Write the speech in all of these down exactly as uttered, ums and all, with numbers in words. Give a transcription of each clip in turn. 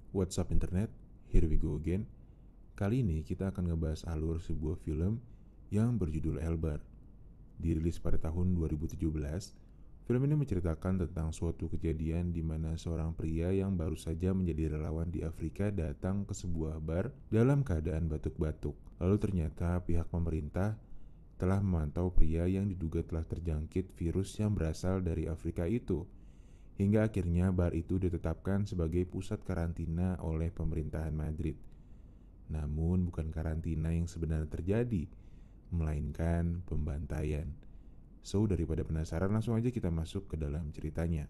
What's up internet? Here we go again. Kali ini kita akan ngebahas alur sebuah film yang berjudul Elbar. Dirilis pada tahun dua ribu tujuh belas, film ini menceritakan tentang suatu kejadian di mana seorang pria yang baru saja menjadi relawan di Afrika datang ke sebuah bar dalam keadaan batuk-batuk. Lalu ternyata pihak pemerintah telah memantau pria yang diduga telah terjangkit virus yang berasal dari Afrika itu. Hingga akhirnya bar itu ditetapkan sebagai pusat karantina oleh pemerintahan Madrid. Namun bukan karantina yang sebenarnya terjadi, melainkan pembantaian. So daripada penasaran, langsung aja kita masuk ke dalam ceritanya.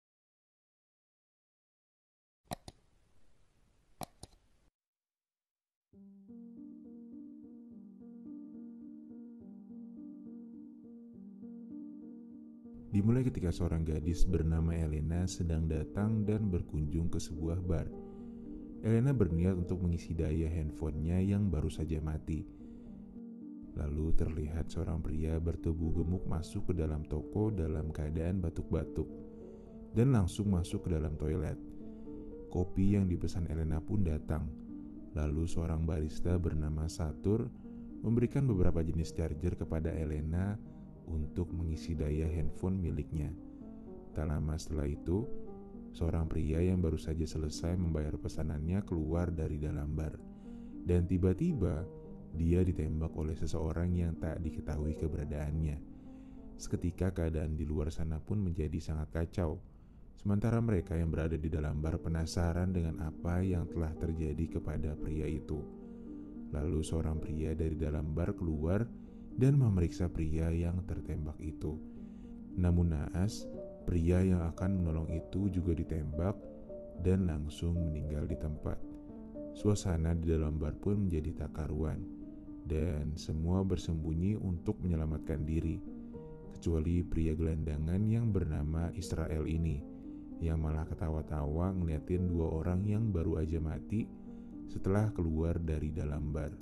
Dimulai ketika seorang gadis bernama Elena sedang datang dan berkunjung ke sebuah bar. Elena berniat untuk mengisi daya handphonenya yang baru saja mati. Lalu terlihat seorang pria bertubuh gemuk masuk ke dalam toko dalam keadaan batuk-batuk dan langsung masuk ke dalam toilet. Kopi yang dipesan Elena pun datang. Lalu seorang barista bernama Satur memberikan beberapa jenis charger kepada Elena untuk mengisi daya handphone miliknya. Tak lama setelah itu, seorang pria yang baru saja selesai membayar pesanannya keluar dari dalam bar. Dan tiba-tiba, dia ditembak oleh seseorang yang tak diketahui keberadaannya. Seketika keadaan di luar sana pun menjadi sangat kacau. Sementara mereka yang berada di dalam bar penasaran dengan apa yang telah terjadi kepada pria itu. Lalu seorang pria dari dalam bar keluar dan memeriksa pria yang tertembak itu. Namun naas, pria yang akan menolong itu juga ditembak dan langsung meninggal di tempat. Suasana di dalam bar pun menjadi tak karuan, dan semua bersembunyi untuk menyelamatkan diri, kecuali pria gelandangan yang bernama Israel ini, yang malah ketawa-tawa ngeliatin dua orang yang baru aja mati setelah keluar dari dalam bar.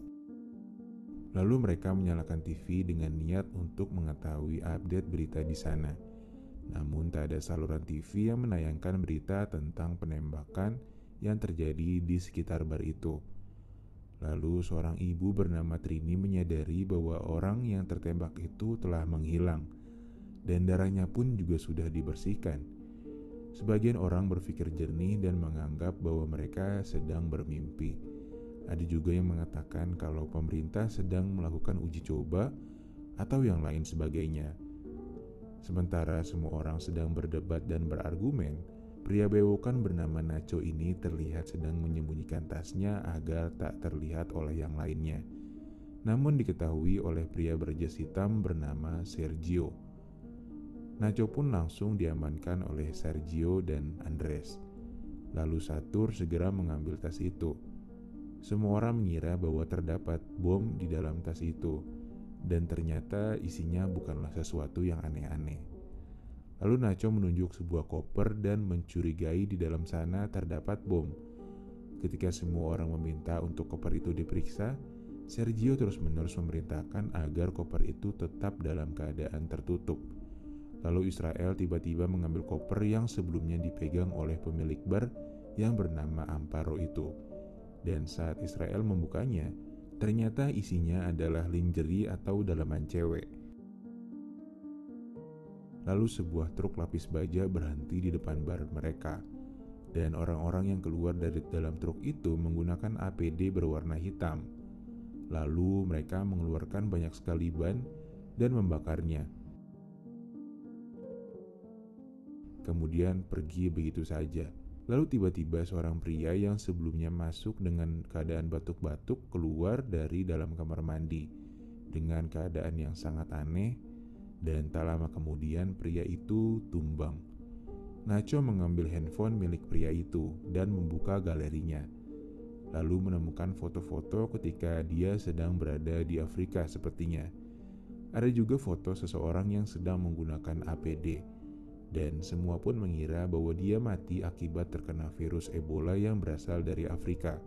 Lalu mereka menyalakan T V dengan niat untuk mengetahui update berita di sana. Namun tak ada saluran T V yang menayangkan berita tentang penembakan yang terjadi di sekitar bar itu. Lalu seorang ibu bernama Trini menyadari bahwa orang yang tertembak itu telah menghilang dan darahnya pun juga sudah dibersihkan. Sebagian orang berpikir jernih dan menganggap bahwa mereka sedang bermimpi. Ada juga yang mengatakan kalau pemerintah sedang melakukan uji coba atau yang lain sebagainya. Sementara semua orang sedang berdebat dan berargumen, pria bewokan bernama Nacho ini terlihat sedang menyembunyikan tasnya agar tak terlihat oleh yang lainnya. Namun diketahui oleh pria berjas hitam bernama Sergio. Nacho pun langsung diamankan oleh Sergio dan Andres. Lalu Satur segera mengambil tas itu. Semua orang mengira bahwa terdapat bom di dalam tas itu, dan ternyata isinya bukanlah sesuatu yang aneh-aneh. Lalu Nacho menunjuk sebuah koper dan mencurigai di dalam sana terdapat bom. Ketika semua orang meminta untuk koper itu diperiksa, Sergio terus-menerus memerintahkan agar koper itu tetap dalam keadaan tertutup. Lalu Israel tiba-tiba mengambil koper yang sebelumnya dipegang oleh pemilik bar yang bernama Amparo itu. Dan saat Israel membukanya, ternyata isinya adalah lingerie atau dalaman cewek. Lalu sebuah truk lapis baja berhenti di depan bar mereka, dan orang-orang yang keluar dari dalam truk itu menggunakan A P D berwarna hitam. Lalu mereka mengeluarkan banyak sekali ban dan membakarnya. Kemudian pergi begitu saja. Lalu tiba-tiba seorang pria yang sebelumnya masuk dengan keadaan batuk-batuk keluar dari dalam kamar mandi dengan keadaan yang sangat aneh, dan tak lama kemudian pria itu tumbang. Nacho mengambil handphone milik pria itu dan membuka galerinya, lalu menemukan foto-foto ketika dia sedang berada di Afrika sepertinya. Ada juga foto seseorang yang sedang menggunakan A P D. Dan semua pun mengira bahwa dia mati akibat terkena virus Ebola yang berasal dari Afrika.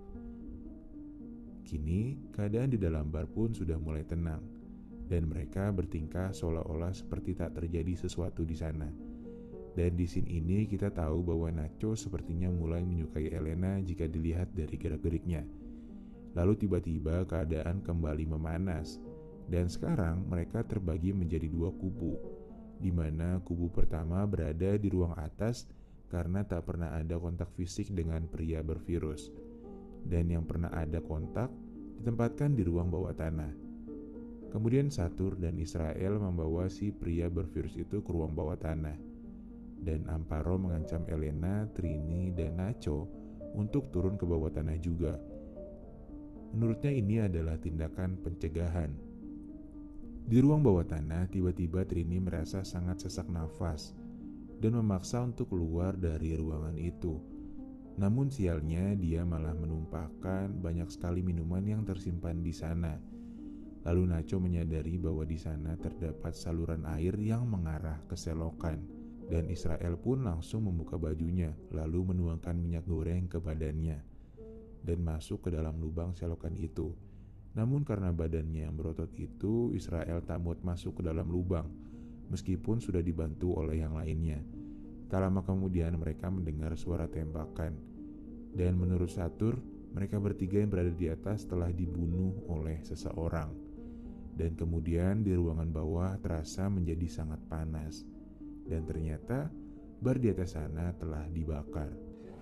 Kini, keadaan di dalam bar pun sudah mulai tenang, dan mereka bertingkah seolah-olah seperti tak terjadi sesuatu di sana. Dan di scene ini kita tahu bahwa Nacho sepertinya mulai menyukai Elena jika dilihat dari gerak-geriknya. Lalu tiba-tiba keadaan kembali memanas, dan sekarang mereka terbagi menjadi dua kubu, di mana kubu pertama berada di ruang atas karena tak pernah ada kontak fisik dengan pria bervirus, dan yang pernah ada kontak ditempatkan di ruang bawah tanah. Kemudian Satur dan Israel membawa si pria bervirus itu ke ruang bawah tanah, dan Amparo mengancam Elena, Trini, dan Nacho untuk turun ke bawah tanah juga. Menurutnya ini adalah tindakan pencegahan. Di ruang bawah tanah, tiba-tiba Trini merasa sangat sesak nafas dan memaksa untuk keluar dari ruangan itu. Namun sialnya dia malah menumpahkan banyak sekali minuman yang tersimpan di sana. Lalu Nacho menyadari bahwa di sana terdapat saluran air yang mengarah ke selokan, dan Israel pun langsung membuka bajunya lalu menuangkan minyak goreng ke badannya dan masuk ke dalam lubang selokan itu. Namun karena badannya yang berotot itu, Israel tak muat masuk ke dalam lubang meskipun sudah dibantu oleh yang lainnya. Tak lama kemudian mereka mendengar suara tembakan, dan menurut Satur, mereka bertiga yang berada di atas telah dibunuh oleh seseorang. Dan kemudian di ruangan bawah terasa menjadi sangat panas, dan ternyata bar di atas sana telah dibakar.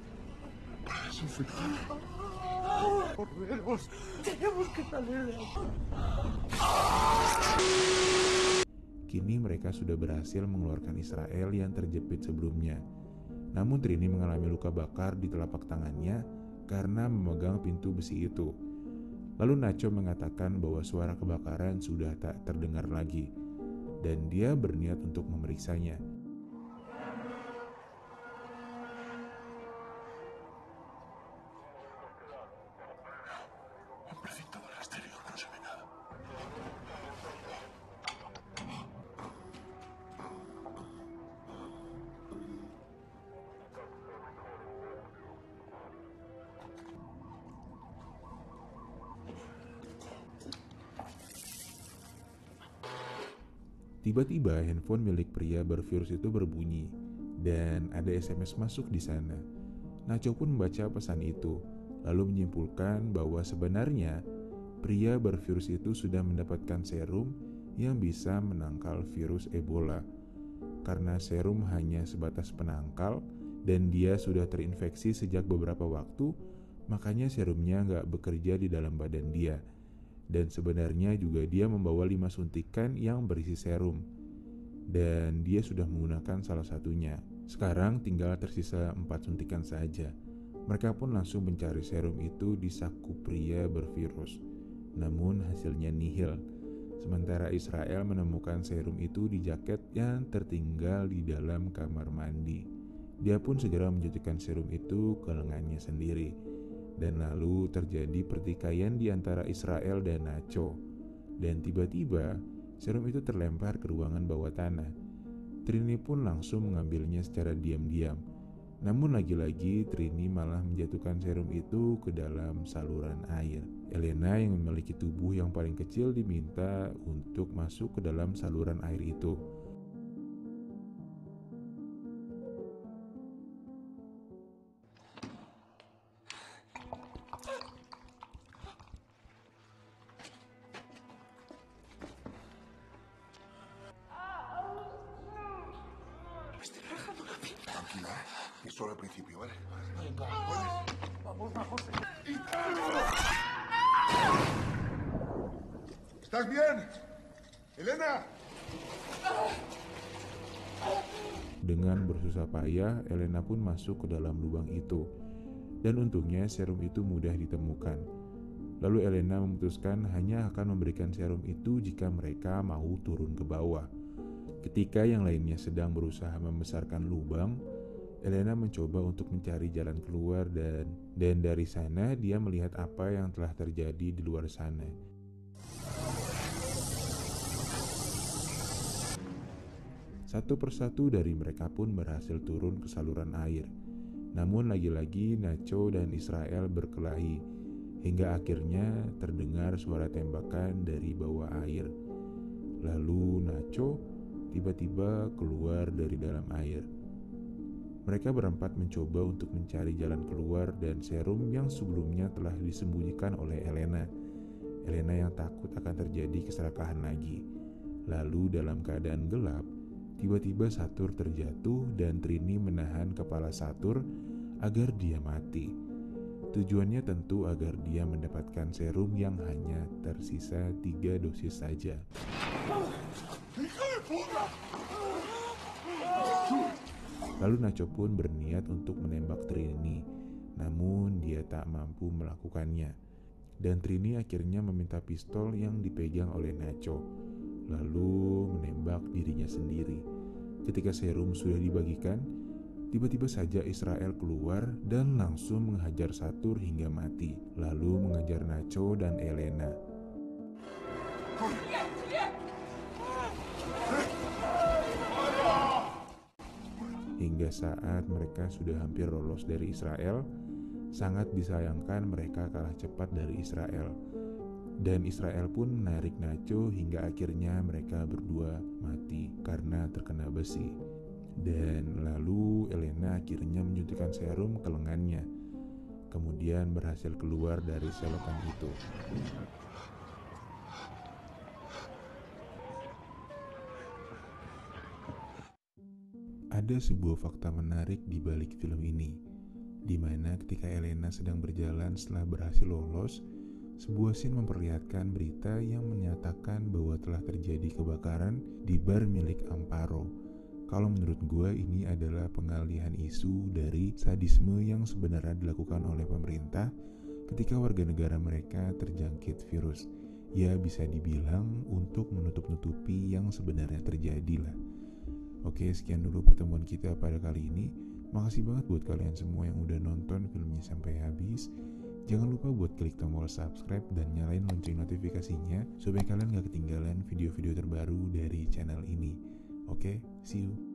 Kini mereka sudah berhasil mengeluarkan Israel yang terjepit sebelumnya. Namun Trini mengalami luka bakar di telapak tangannya karena memegang pintu besi itu. Lalu Nacho mengatakan bahwa suara kebakaran sudah tak terdengar lagi, dan dia berniat untuk memeriksanya. Tiba-tiba handphone milik pria bervirus itu berbunyi dan ada S M S masuk di sana. Nacho pun membaca pesan itu, lalu menyimpulkan bahwa sebenarnya pria bervirus itu sudah mendapatkan serum yang bisa menangkal virus Ebola. Karena serum hanya sebatas penangkal dan dia sudah terinfeksi sejak beberapa waktu, makanya serumnya nggak bekerja di dalam badan dia. Dan sebenarnya juga dia membawa lima suntikan yang berisi serum, dan dia sudah menggunakan salah satunya. Sekarang tinggal tersisa empat suntikan saja. Mereka pun langsung mencari serum itu di saku pria bervirus, namun hasilnya nihil. Sementara Israel menemukan serum itu di jaket yang tertinggal di dalam kamar mandi. Dia pun segera menjatuhkan serum itu ke lengannya sendiri. Dan lalu terjadi pertikaian di antara Israel dan Nacho. Dan tiba-tiba serum itu terlempar ke ruangan bawah tanah. Trini pun langsung mengambilnya secara diam-diam. Namun lagi-lagi Trini malah menjatuhkan serum itu ke dalam saluran air. Elena yang memiliki tubuh yang paling kecil diminta untuk masuk ke dalam saluran air itu. Tranquila, es solo el principio, ¿vale? Venga, vamos, vamos. ¿Estás bien? Elena. Dengan bersusah payah, Elena pun masuk ke dalam lubang itu. Dan untungnya serum itu mudah ditemukan. Lalu Elena memutuskan hanya akan memberikan serum itu jika mereka mau turun ke bawah. Ketika yang lainnya sedang berusaha membesarkan lubang, Elena mencoba untuk mencari jalan keluar dan dan dari sana dia melihat apa yang telah terjadi di luar sana. Satu persatu dari mereka pun berhasil turun ke saluran air. Namun lagi-lagi Nacho dan Israel berkelahi hingga akhirnya terdengar suara tembakan dari bawah air. Lalu Nacho tiba-tiba keluar dari dalam air Mereka berempat mencoba untuk mencari jalan keluar dan serum yang sebelumnya telah disembunyikan oleh Elena. Elena yang takut akan terjadi keserakahan lagi. Lalu dalam keadaan gelap, tiba-tiba Satur terjatuh dan Trini menahan kepala Satur agar dia mati. Tujuannya tentu agar dia mendapatkan serum yang hanya tersisa tiga dosis saja. Lalu Nacho pun berniat untuk menembak Trini, namun dia tak mampu melakukannya. Dan Trini akhirnya meminta pistol yang dipegang oleh Nacho, lalu menembak dirinya sendiri. Ketika serum sudah dibagikan, tiba-tiba saja Israel keluar dan langsung menghajar Satur hingga mati, lalu mengejar Nacho dan Elena. Hingga saat mereka sudah hampir lolos dari Israel, sangat disayangkan mereka kalah cepat dari Israel. Dan Israel pun menarik Nacho hingga akhirnya mereka berdua mati karena terkena besi. Dan lalu Elena akhirnya menyuntikkan serum ke lengannya, kemudian berhasil keluar dari selokan itu. Ada sebuah fakta menarik di balik film ini, di mana ketika Elena sedang berjalan setelah berhasil lolos, sebuah scene memperlihatkan berita yang menyatakan bahwa telah terjadi kebakaran di bar milik Amparo. Kalau menurut gue ini adalah pengalihan isu dari sadisme yang sebenarnya dilakukan oleh pemerintah ketika warga negara mereka terjangkit virus. Ya bisa dibilang untuk menutup-nutupi yang sebenarnya terjadi lah. Oke, sekian dulu pertemuan kita pada kali ini. Makasih banget buat kalian semua yang udah nonton filmnya sampai habis. Jangan lupa buat klik tombol subscribe dan nyalain lonceng notifikasinya supaya kalian gak ketinggalan video-video terbaru dari channel ini. Oke, see you.